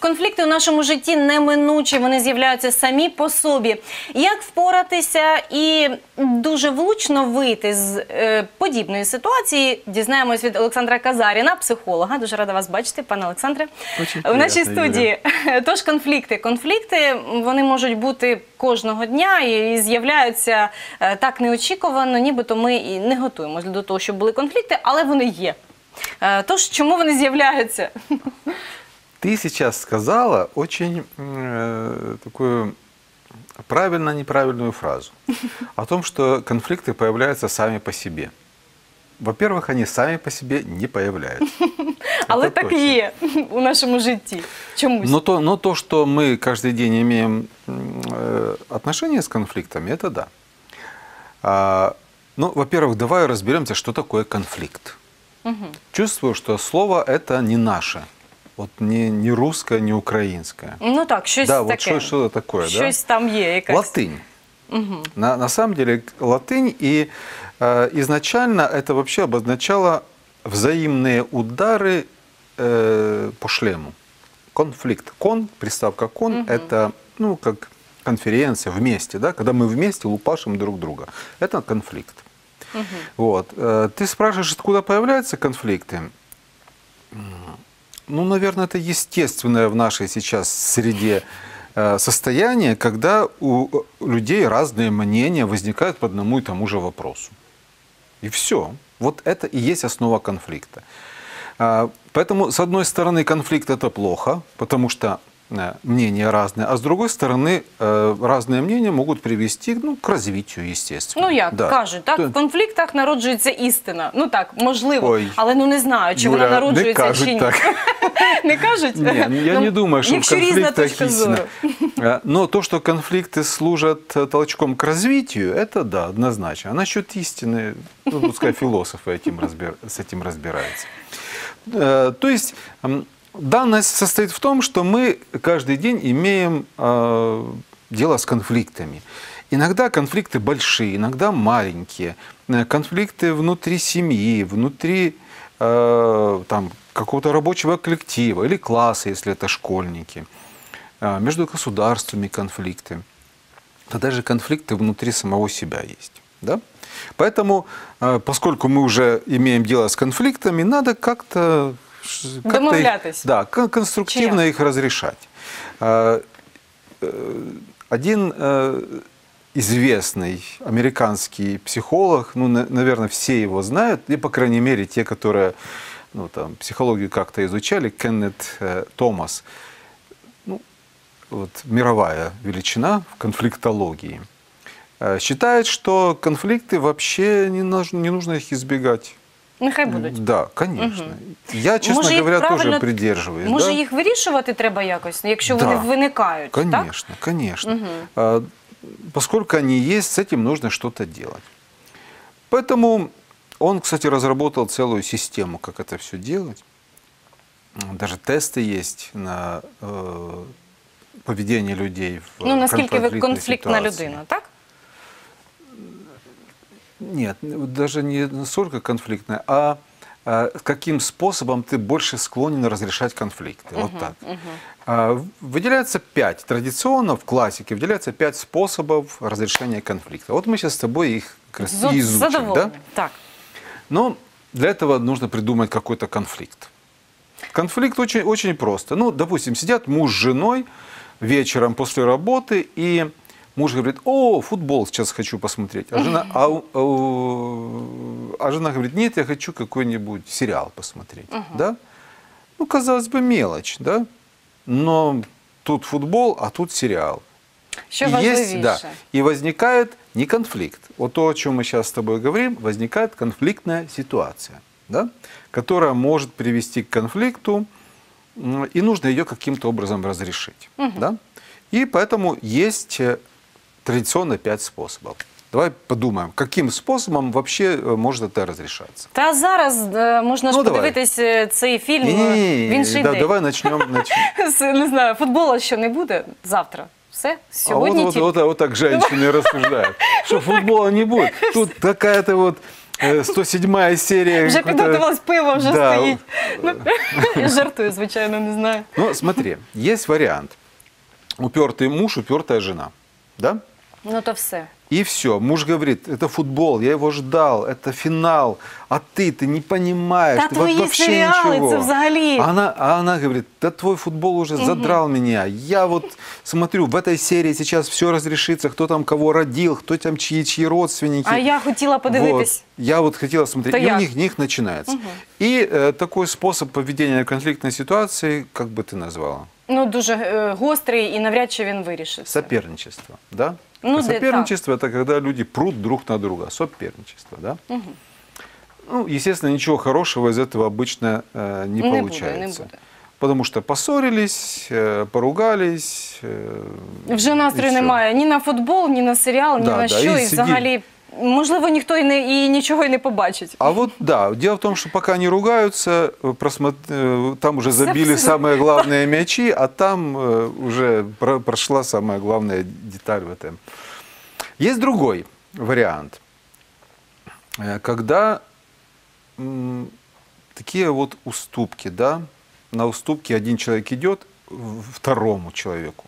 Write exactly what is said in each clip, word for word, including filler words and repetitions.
конфлікти у нашому житті неминучі, вони з'являються самі по собі. Як впоратися і дуже влучно вийти з е, подібної ситуації, дізнаємось від Олександра Казаріна, психолога. Дуже рада вас бачити, пане Олександре, в нашій студії. Юля. Тож конфлікти. Конфлікти, вони можуть бути кожного дня і з'являються е, так неочікувано, нібито ми і не готуємося до того, щоб були конфлікти, але вони є. Е, тож, чому вони з'являються? Ты сейчас сказала очень э, такую правильно-неправильную фразу о том, что конфликты появляются сами по себе. Во-первых, они сами по себе не появляются. Але так є у нашому житті. Чомусь. Но то, но то, что мы каждый день имеем э, отношения с конфликтами, это да. А, ну, во-первых, давай разберемся, что такое конфликт. Угу. Чувствую, что слово это не наше. Вот не, не русское, не украинское. Ну так, щось да, таке. Вот что-то такое. Щось да? там є, якась. Латынь. Угу. На, на самом деле латынь, и э, изначально это вообще обозначало взаимные удары э, по шлему. Конфликт. Кон, приставка кон, угу. это ну, как конференция вместе, да? Когда мы вместе лупашим друг друга. Это конфликт. Угу. Вот. Ты спрашиваешь, откуда появляются конфликты? Ну, наверное, это естественное в нашей сейчас среде состояние, когда у людей разные мнения возникают по одному и тому же вопросу. И все. Вот это и есть основа конфликта. Поэтому, с одной стороны, конфликт – это плохо, потому что мнения разные, а с другой стороны, разные мнения могут привести ну, к развитию, естественно. Ну, як да. кажуть, так, в конфліктах народжується істина. Ну так, можливо, Ой, але ну не знаю, чи Юля, вона народжується, не чи ні. Так. Не кажуть? Ні, я ну, не думаю, що в конфликтах истина. Зору. Но то, что конфликты служат толчком к развитию, это да, однозначно. А насчет истины, ну, пускай философы этим разбир... с этим разбираются. То есть данность состоит в том, что мы каждый день имеем э, дело с конфликтами. Иногда конфликты большие, иногда маленькие. Конфликты внутри семьи, внутри э, там, какого-то рабочего коллектива или класса, если это школьники. Э, между государствами конфликты. Да даже конфликты внутри самого себя есть. Да? Поэтому, э, поскольку мы уже имеем дело с конфликтами, надо как-то... Домовлятись. Да, конструктивно Чем? их разрешать. Один известный американский психолог, ну, наверное, все его знают, и, по крайней мере, те, которые ну, там, психологию как-то изучали, Кеннет Томас, ну, вот, мировая величина в конфликтологии, считает, что конфликты вообще не нужно, не нужно их избегать. Нехай будуть. Да, конечно. Угу. Я, честно може, говоря, правильно... тоже придерживаюсь. Може, да? їх вирішувати треба якось, якщо да. вони виникають, Конечно, так? конечно. Угу. А, поскольку они есть, с этим нужно что-то делать. Поэтому он, кстати, разработал целую систему, как это все делать. Даже тесты есть на э, поведение людей в ну, наскільки ви конфліктна ситуации. людина, так? Нет, даже не настолько конфликтная, а, а каким способом ты больше склонен разрешать конфликты. Uh-huh, вот так. Uh-huh. а, выделяется пять. Традиционно в классике выделяется пять способов разрешения конфликта. Вот мы сейчас с тобой их изучим. Да? Так. Но для этого нужно придумать какой-то конфликт. Конфликт очень, очень просто. Ну, допустим, сидят муж с женой вечером после работы, и муж говорит: о, футбол сейчас хочу посмотреть. А жена, а, а, а жена говорит: нет, я хочу какой-нибудь сериал посмотреть. Uh-huh. Да? Ну, казалось бы, мелочь, да? Но тут футбол, а тут сериал. Что и есть, да, важнейшее. и возникает не конфликт. Вот то, о чем мы сейчас с тобой говорим, возникает конфликтная ситуация, да? Которая может привести к конфликту, и нужно ее каким-то образом разрешить. Uh-huh. Да? И поэтому есть... традиционно пять способов. Давай подумаємо, яким способом вообще може це розрішатися. Та зараз можна ну, ж подивитись давай. цей фільм ні, ні, ні. в інший да, день. Давай почнемо. Не знаю, футбола ще не буде завтра. Все, сьогодні а вот, вот, вот, вот так женщины рассуждают, что футбола не будет. Тут какая-то вот э, сто седьмая серия. Вже какой-то- підготувалось, пиво вже Да. стоїть. Ну, жартую, звичайно, не знаю. Ну, смотри, есть вариант. Упертый муж, упертая жена. Да? Ну то все. И все. Муж говорит, это футбол, я его ждал, это финал. А ты, ты не понимаешь, Та ты твої вообще серіали, ничего. це взагалі. А она, а она говорит, да твой футбол уже задрал меня. Я вот смотрю, в этой серии сейчас все разрешится, кто там кого родил, кто там чьи, чьи родственники. А я хотіла подивитись. Вот. Я вот хотела смотреть. То И у як? них, них начинается. И э, такой способ поведения конфликтной ситуации, как бы ты назвала? Ну, дуже е, гострий і навряд чи він вирішиться. Соперничество, да? Ну, да, Соперничество – это когда люди прут друг на друга. Соперничество, да? Ну, естественно, ничего хорошего из этого обычно э, не, Не буде, получается. не буде. Потому что поссорились, э, поругались. Э, Вже и настрою всё. немає ні на футбол, ні на серіал, ні Да, на да, що. і І, сидіть. взагалі, можливо, ніхто і, не, і нічого і не побачить. А вот да, дело в том, что пока не ругаются, э, просмо- э, там уже забили Всё- самые главные мячи, а там э, уже про- прошла самая главная деталь в этом. Есть другой вариант, Э, когда м, такие вот уступки, да, на уступки один человек идет в- второму человеку.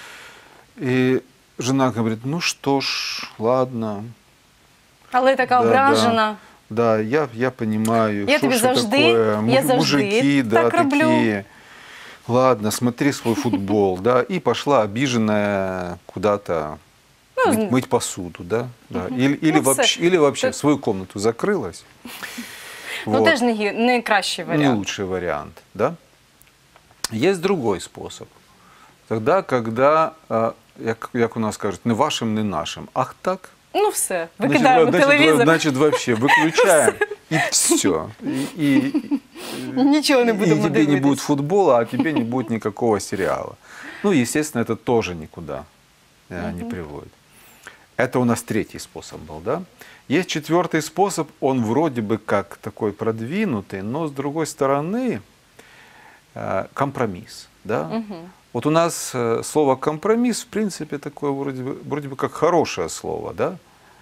И жена говорит, ну что ж, ладно, Але така Да, ображена. да, я, я понимаю, Я что тебе ж завжди- такое. я Муж- завжди мужики, да, так роблю. такие. Ладно, смотри свой футбол, да, и пошла обиженная куда-то Ну, мыть, мыть посуду, да, да. Или, или Ну, вообще, всё. или вообще Так. в свою комнату закрылась. Ну, Вот. теж не, гі- не кращий Не варіант. лучший вариант, да. Есть другой способ. Тогда, когда, э, як, як у нас кажут, не вашим, не нашим. Ах так? Ну все, Значит, викидаємо значит, телевізор, Значит, вообще выключаем и все. И, и, нічого не и будемо тебе не дивитись. будет футбола, а тебе не будет никакого сериала. Ну, естественно, это тоже никуда э, не приводит. Это у нас третий способ был, да? Есть четвертый способ, он вроде бы как такой продвинутый, но с другой стороны э, компромисс, да? Вот у нас э, слово компромисс, в принципе, такое вроде бы, вроде бы как хорошее слово, да?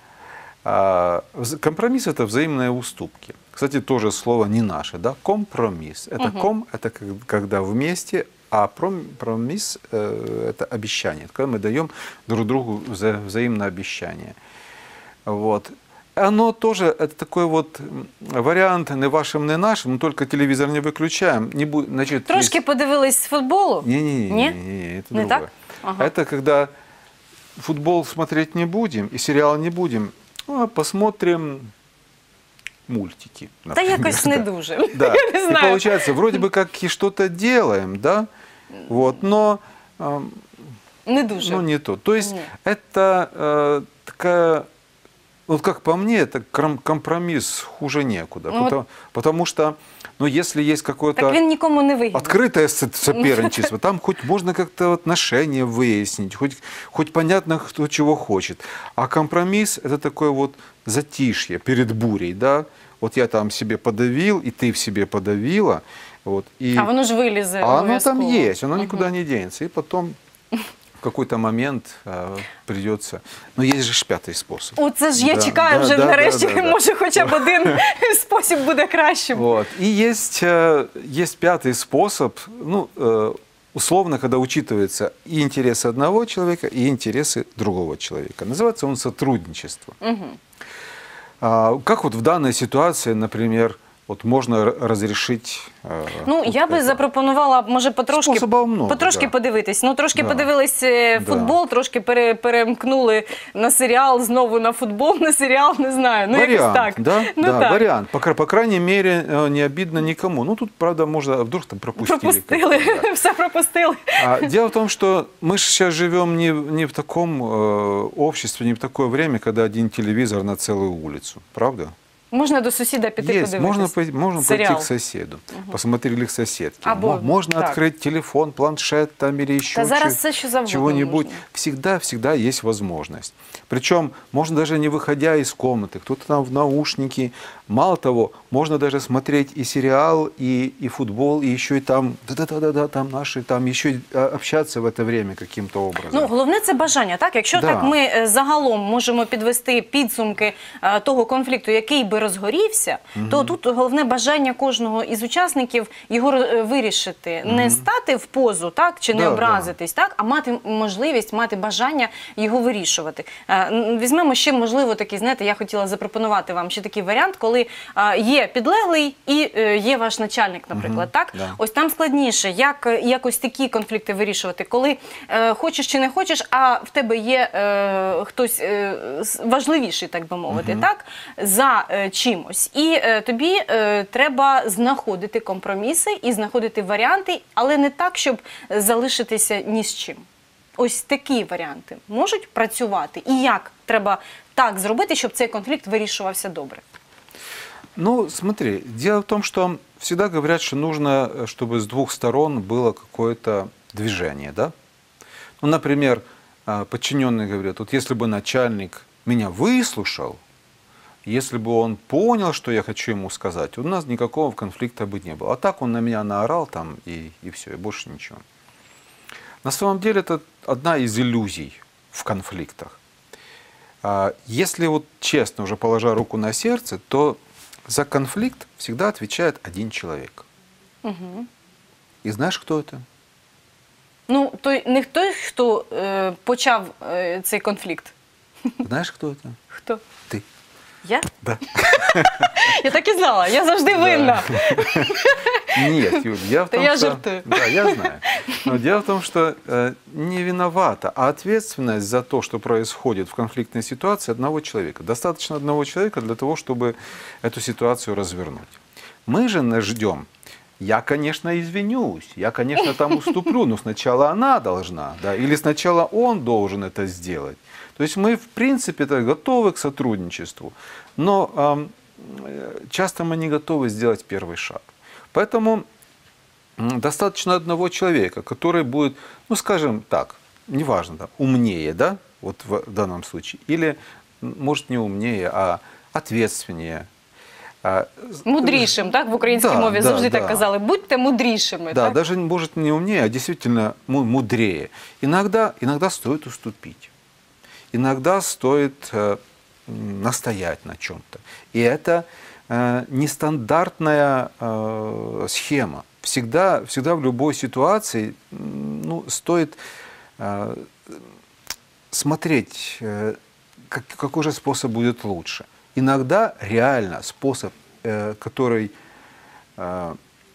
А, вз- компромисс – это взаимные уступки. Кстати, тоже слово не наше, да? Компромисс. Это ком – это как- когда вместе, а пром- промисс э, – это обещание. Когда мы даем друг другу вза- взаимное обещание. Вот. Оно тоже, это такой вот м, вариант не вашим, не нашим, но только телевизор не выключаем. Не бу- значит, Трошки есть- подивились з футболу? не-не-не, Не? не-не, это Не другое. так? Ага. Это когда футбол смотреть не будем и сериал не будем, а посмотрим мультики. Та например, якось не да. дуже. Да. Я не И знаю. получается, вроде бы как и что-то делаем, да, вот, но ам, Не дуже. ну, не то. То есть Нет. это э, такая, вот как по мне, это кром- компромисс хуже некуда. Ну, потому, потому что, ну, если есть какое-то Так він нікому не вигідний. открытое со- соперничество, там хоть можно как-то отношения выяснить, хоть, хоть понятно, кто чего хочет. А компромисс – это такое вот затишье перед бурей, да. Вот я там себе подавил, и ты в себе подавила. Вот, и... А воно ж вилізе. А оно обов'язково. там есть, оно никуда не денется. И потом в какой-то момент э, придется... Но есть же ж пятый способ. Оце ж я Да, чекаю да, вже да, нарешті, да, да, да. може хоча б один спосіб буде кращим. Вот. И есть, э, есть пятый способ, ну, э, условно, когда учитываются и интересы одного человека, и интересы другого человека. Называется он сотрудничество. А, как вот в данной ситуации, например, вот можно р- разрешить... э, Ну, вот я би это? запропонувала, може, потрошки, Способів много, потрошки да. подивитись. Ну, трошки Да. подивились е, Да. футбол, трошки пере, перемкнули на серіал, знову на футбол, на серіал, не знаю. Ну, якось Вариант, так. да? Ну, да, так. вариант. По, кра- по крайней мере, э, не обидно никому. Ну, тут, правда, можно, а вдруг там пропустили. Пропустили, как-то, да. все пропустили. А дело в том, что мы же сейчас живем не, в- не в таком э, обществе, не в такое время, когда один телевизор на целую улицу. Правда? Можна до сусіда піти Есть. подивитись. Можно, пойти, можно пойти Серіал. к соседу. Посмотрели к соседке. Або- Мо- можно так. открыть телефон, планшет там или еще Та зараз чё- все, що завгодно чего-нибудь. можна. Всегда, всегда есть возможность. Причем можно даже не выходя из комнаты, кто-то там в наушники. Мало того, можно даже смотреть и сериал, и, и футбол, и еще и там, да-да-да-да, там наши, там еще и а, общаться в это время каким-то образом. Ну, головне це бажання, так? Якщо Да. так ми е, загалом можемо підвести підсумки е, того конфлікту, який би розгорівся, то тут головне бажання кожного із учасників його е, вирішити. Не стати в позу, так, чи не Да, образитись, так, а мати можливість, мати бажання його вирішувати. Е, н- Візьмемо ще, можливо, такий, знаєте, я хотіла запропонувати вам ще такий варіант, коли е, є підлеглий і е, є ваш начальник, наприклад, так? да. Ось там складніше, як е, якось такі конфлікти вирішувати, коли е, хочеш чи не хочеш, а в тебе є е, хтось е, с- важливіший, так би мовити, так, за е, чимось. І е, тобі е, треба знаходити компроміси і знаходити варіанти, але не так, щоб залишитися ні з чим. Ось такі варіанти можуть працювати. І як треба так зробити, щоб цей конфлікт вирішувався добре? Ну, смотри, дело в том, что всегда говорят, что нужно, чтобы с двух сторон было какое-то движение, да? Ну, например, а, подчиненные говорят, вот если бы начальник меня выслушал, если бы он понял, что я хочу ему сказать, у нас никакого конфликта бы не было. А так он на меня наорал там и, и все, и больше ничего. На самом деле это одна из иллюзий в конфликтах. А, Если вот честно, уже положа руку на сердце, то за конфликт всегда отвечает один человек. Угу. И знаешь, кто это? Ну, той, не той, хто е, почав е, цей конфлікт. Знаешь, кто это? Хто? Ты. Я? Да. Я так і знала, я завжди винна. Нет, Юль, дело в Да том, я что... жартую. Да, я знаю. Но дело в том, что э, не виновата, а ответственность за то, что происходит в конфликтной ситуации, одного человека. Достаточно одного человека для того, чтобы эту ситуацию развернуть. Мы же не ждем. Я, конечно, извинюсь, я, конечно, там уступлю, но сначала она должна, да, или сначала он должен это сделать. То есть мы, в принципе, готовы к сотрудничеству, но эм, часто мы не готовы сделать первый шаг. Поэтому м, достаточно одного человека, который будет, ну, скажем так, неважно, да, умнее, да, вот в данном случае, или, м, может, не умнее, а ответственнее. а, Мудрішим, так? В українській Да, мові да, завжди да. так казали. Будьте мудрішими, Да, так? даже, может, не умнее, а действительно му- мудрее. Иногда, иногда стоит уступить. Иногда стоит э, м, настоять на чем-то. И это э, нестандартная э, схема. Всегда, всегда в любой ситуации м, ну, стоит э, смотреть, э, как, какой же способ будет лучше. Иногда реально способ, э, который... э,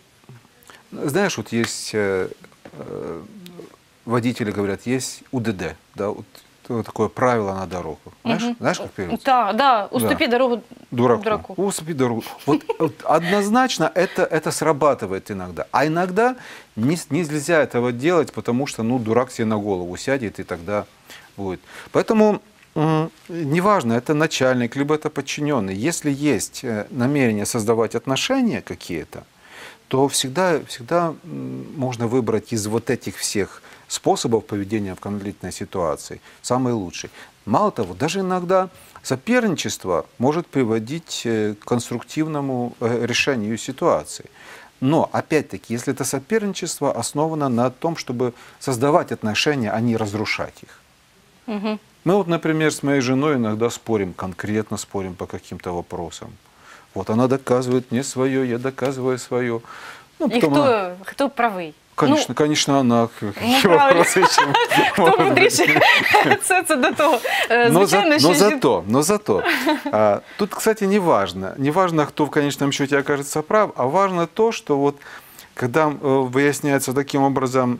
знаешь, вот есть... э, э, водители говорят, есть УДД, да, вот, вот такое правило на дорогу. Знаешь, Мгм. знаешь как переводится? Так, да, уступи дорогу Дураку. дураку. Уступи дорогу. Вот, вот однозначно это, это срабатывает иногда. А иногда не, с- нельзя этого делать, потому что ну, дурак себе на голову сядет, и тогда будет. Поэтому м, неважно, это начальник, либо это подчиненный. Если есть э, намерение создавать отношения какие-то, то всегда, всегда м, можно выбрать из вот этих всех способов поведения в конфликтной ситуации самый лучший. Мало того, даже иногда соперничество может приводить э, к конструктивному э, решению ситуации. Но, опять-таки, если это соперничество основано на том, чтобы создавать отношения, а не разрушать их. Мгм. Мы вот, например, с моей женой иногда спорим, конкретно спорим по каким-то вопросам. Вот она доказывает мне свое, я доказываю свое. Ну, І потом она- хто, хто правий? Конечно, конечно, она. Какие правильно. вопросы, чем- Хто может быть. мудріший? Це, це до того. Е, Но, за- Звичайно, що но жін- зато, но зато. а, Тут, кстати, не важно, не важно, кто в конечном счете окажется прав, а важно то, что вот когда э, выясняется таким образом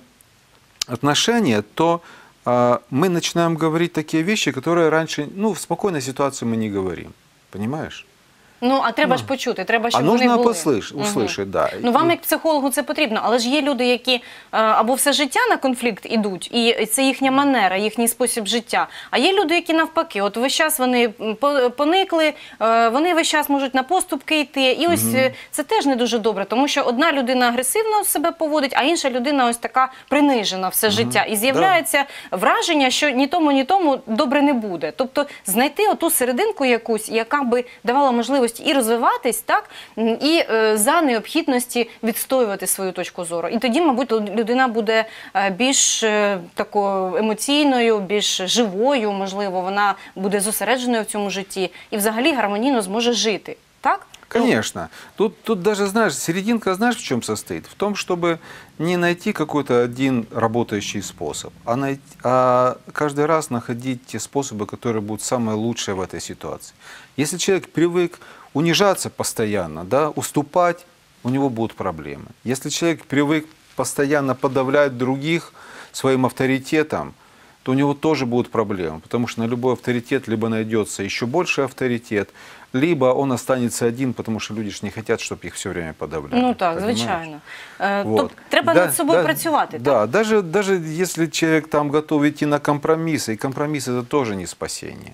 отношения, то а, мы начинаем говорить такие вещи, которые раньше, ну, в спокойной ситуации мы не говорим. Понимаешь? Ну, а треба ж почути, треба, щоб А вони нужно були. послыш- Мгм. услышать, да. Ну, вам И- як психологу це потрібно, але ж є люди, які е, або все життя на конфлікт ідуть, і це їхня манера, їхній спосіб життя. А є люди, які навпаки, от весь час вони м, по- поникли, е, вони весь час можуть на поступки йти. І ось е, це теж не дуже добре, тому що одна людина агресивно себе поводить, а інша людина ось така принижена все життя. І з'являється враження, що ні тому, ні тому добре не буде. Тобто знайти оту серединку якусь, яка би давала можливість і розвиватись, так, м, і е, за необхідності відстоювати свою точку зору. І тоді, мабуть, людина буде е, більш е, такою емоційною, більш живою, можливо, вона буде зосередженою в цьому житті і взагалі гармонійно зможе жити. так? Конечно. Тут, тут даже, знаешь, серединка, знаешь, в чем состоит? В том, чтобы не найти какой-то один работающий способ, а, найти, а каждый раз находить те способы, которые будут самые лучшие в этой ситуации. Если человек привык унижаться постоянно, да, уступать, у него будут проблемы. Если человек привык постоянно подавлять других своим авторитетом, то у него тоже будут проблемы, потому что на любой авторитет либо найдется еще больше авторитет, либо он останется один, потому що люди ж не хочуть, щоб їх все время подавляли. Ну так, понимаешь? звичайно. Е, Вот. Тобто треба Да, над собою да, працювати, Да, так? даже, даже если человек там готов идти на компромиссы, и компромисс это тоже не спасение.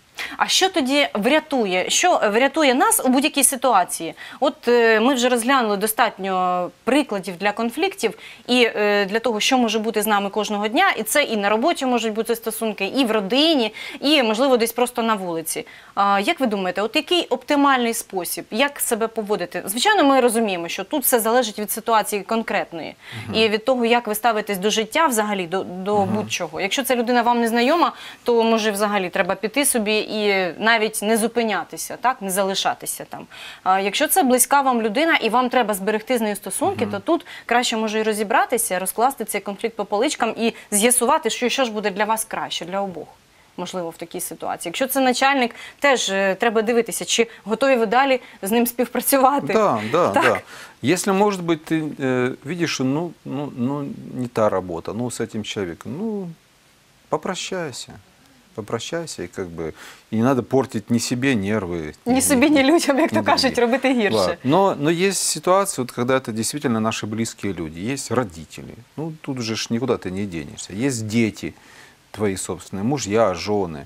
А що тоді врятує? Що врятує нас у будь-якій ситуації? От е, ми вже розглянули достатньо прикладів для конфліктів і е, для того, що може бути з нами кожного дня. І це і на роботі можуть бути стосунки, і в родині, і, можливо, десь просто на вулиці. А, як ви думаєте, от який оптимальний спосіб? Як себе поводити? Звичайно, ми розуміємо, що тут все залежить від ситуації конкретної. Угу. І від того, як ви ставитесь до життя взагалі, до, до угу. будь-чого. Якщо ця людина вам не знайома, то, може, взагалі треба піти собі і навіть не зупинятися, так, не залишатися там. А якщо це близька вам людина і вам треба зберегти з нею стосунки, uh-huh. то тут краще може і розібратися, розкласти цей конфлікт по поличкам і з'ясувати, що, що ж буде для вас краще, для обох. Можливо, в такій ситуації. Якщо це начальник, теж е, треба дивитися, чи готові ви далі з ним співпрацювати. Да, да, так? да. Если, может быть, ты э, видишь, что ну, ну, ну, не та работа, ну, с этим человеком, ну, попрощайся. Попрощайся, и как бы и не надо портить ни себе нервы. Ні ни, собі, ні людям, як ні то кажуть, других. робити гірше. Да. Но, но есть ситуации, вот, когда это действительно наши близкие люди. Есть родители. Ну, тут же ж никуда ты не денешься. Есть дети твои собственные, мужья, жены.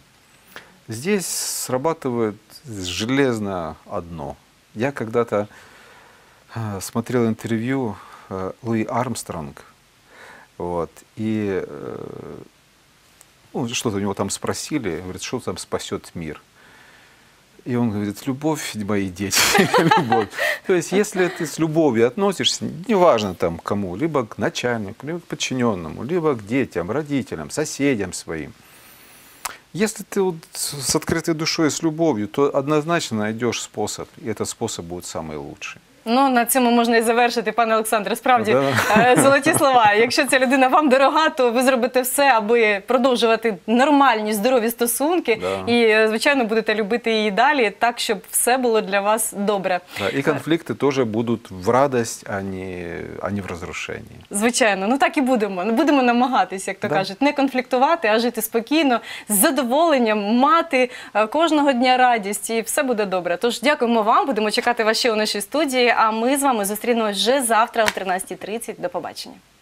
Здесь срабатывает железно одно. Я когда-то э, смотрел интервью э, Луи Армстронг, вот, и э, ну, что-то у него там спросили, говорит, что там спасет мир. И он говорит, любовь, мои дети, любовь. То есть, если ты с любовью относишься, неважно там к кому, либо к начальнику, либо к подчиненному, либо к детям, родителям, соседям своим. Если ты вот с открытой душой, с любовью, то однозначно найдешь способ, и этот способ будет самый лучший. Ну, на цьому можна і завершити, пане Олександре. Справді, Да. золоті слова. Якщо ця людина вам дорога, то ви зробите все, аби продовжувати нормальні, здорові стосунки. Да. І, звичайно, будете любити її далі, так, щоб все було для вас добре. Да, и конфликты тоже будут в радость, а не, а не в разрушении. Звичайно, ну так і будемо. Ну, будемо намагатися, як то Да. кажуть, не конфліктувати, а жити спокійно, з задоволенням, мати е, кожного дня радість, і все буде добре. Тож дякуємо вам, будемо чекати вас ще у нашій студії, а ми з вами зустрінемось вже завтра о тринадцятій тридцять. До побачення.